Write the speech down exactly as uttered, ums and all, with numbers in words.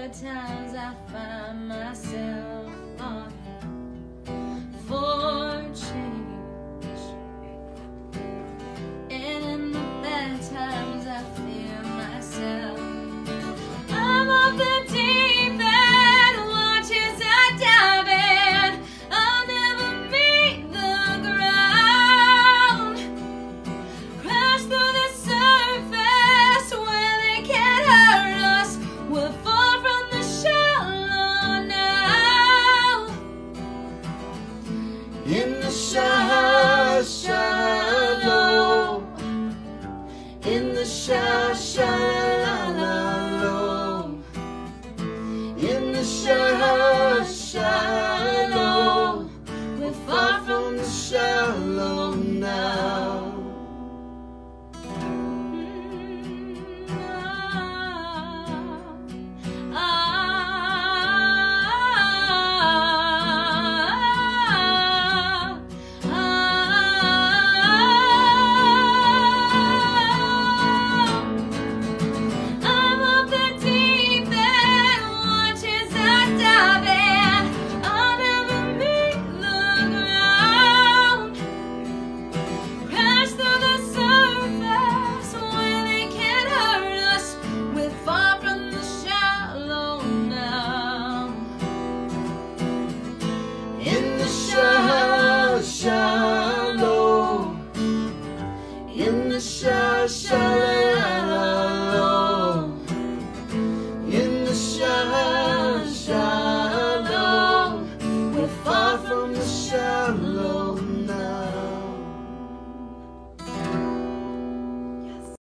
good times I find myself longing for change, and in the bad times I fear myself. I'm off the deep end, watch as I dive in. I'll never meet the ground, crash through the surface where they can't hurt us. We're far from the shallow now. In the shallow, shallow, in the shallow, shallow, in the shallow, shallow, we're far from the shallow now. Shallow, in the shallow, shallow.